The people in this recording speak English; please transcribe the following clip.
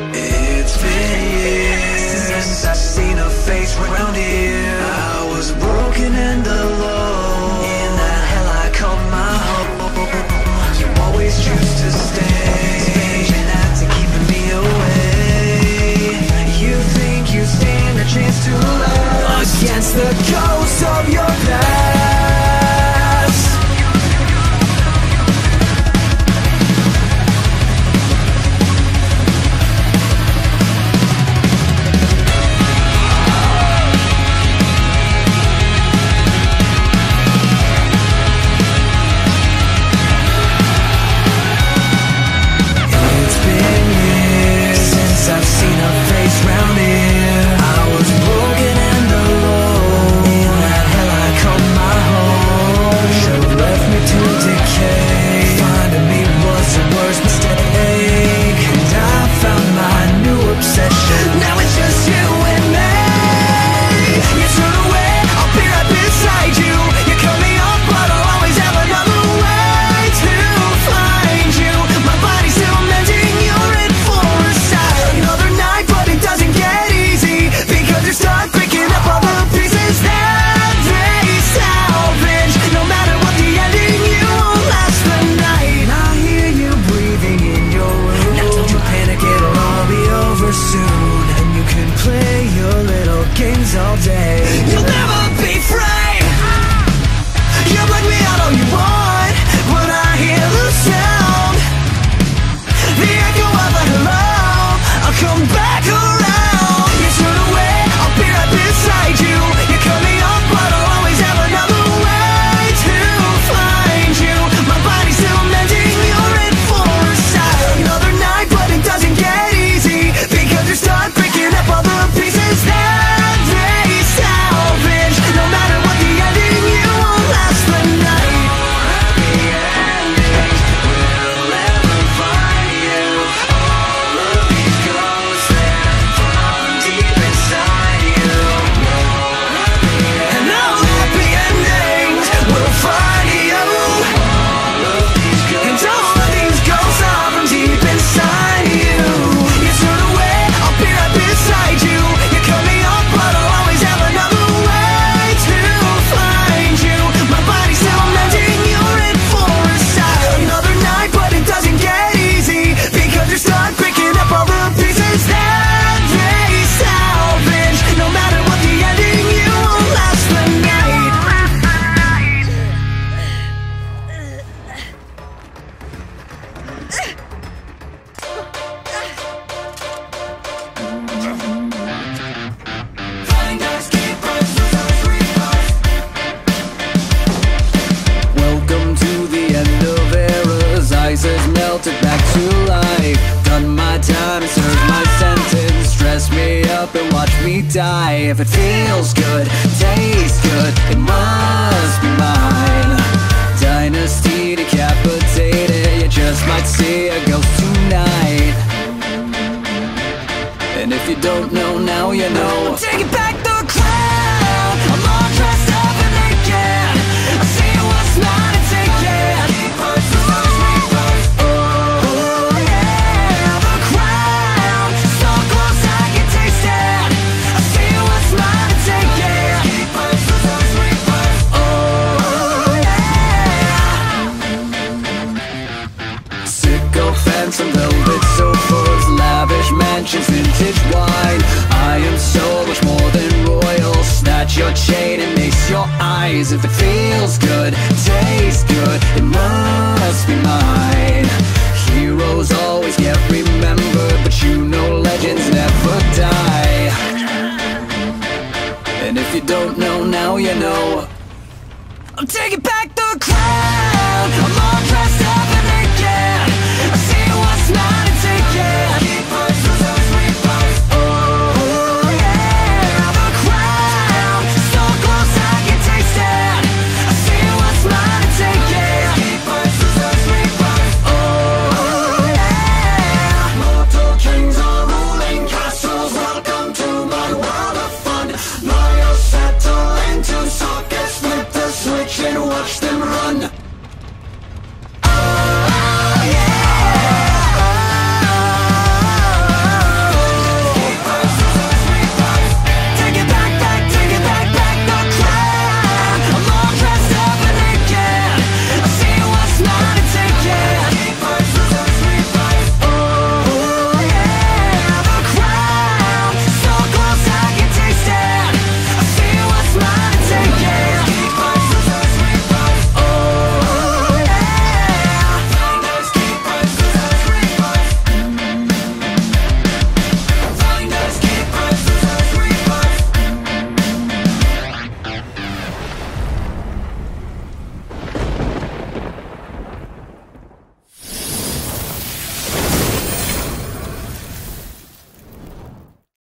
It's been years since I've seen a face around here. I was broken and alone. In that hell I call my home. You always choose to stay, and that's keeping me away. You think you stand a chance to laugh against the ghost of your past. All day. You'll never be free. You black me out all you want, but I hear the sound, the echo of a hello. I'll come back around. You turn away, I'll be right beside you. You cut me off, but I'll always have another way to find you. My body's still mending, you're in for a side. Another night, but it doesn't get easy, because you start picking up all the pieces that melted back to life. Done my time, served my sentence. Stress me up and watch me die. If it feels good, tastes good, it must be mine. Dynasty decapitated, you just might see a ghost tonight. And if you don't know, now you know. Take it back.